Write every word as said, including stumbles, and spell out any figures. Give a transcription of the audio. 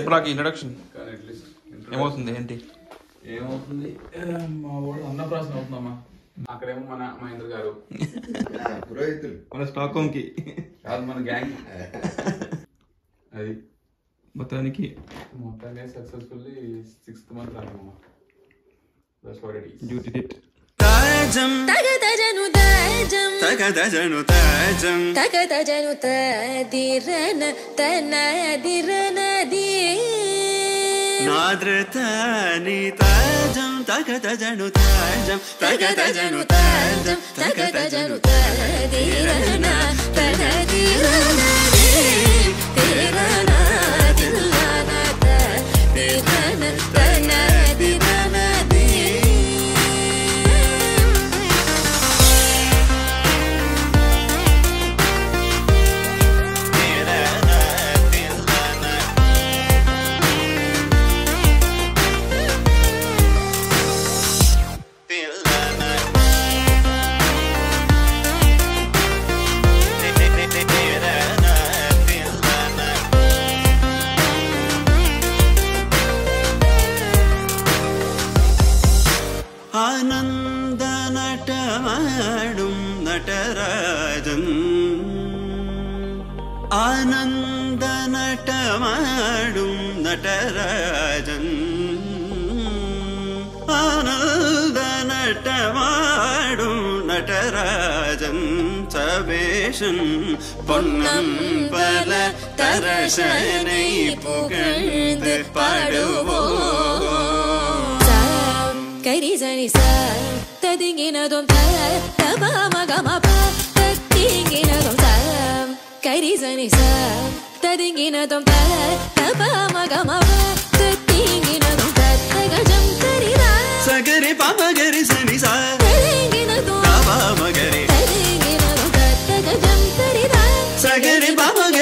చెప్పరాకి introduction ఏమవుతుంది ఏంటి ఏమవుతుంది మా వాడు అన్నప్రాసన అవుతుందమ్మా అక్కడేమో మన మహేంద్ర గారు పురోహితులు మన స్టాక్ హోమ్ కి కాదు మన గ్యాంగ్ అది మొత్తానికి మొత్తాన్ని సక్సెస్ఫుల్లీ సిక్స్త్ మంత్ రానమ్మా that's what it is duty date తాజం తగదజను తాజం తగదజను తాజం తగదజను తదిరన తనదిరన ది నాద్రతని తాజం తగదజను తాజం తగదజను తాజం తగదజను తదిరన తనదిరన ది తిరన తిల్లన తదిరన తనదిరన ది ஆனந்த நடமாடும் நடராஜன் ஆனந்த நடமாடும் நடராஜன் ஆனந்த நடமாடும் நடராஜன் சபேஷன் பொன்னம் பல தரசனை புகழ்ந்து பாடுவோம் Karizani sa tadingina dom ta taba magama pa tadingina dom ta Karizani sa tadingina dom ta taba magama pa tadingina dom ta tagajam karira sagari pama gari sani sa tadingina dom taba magari tadingina dom ta tagajam karira sagari pama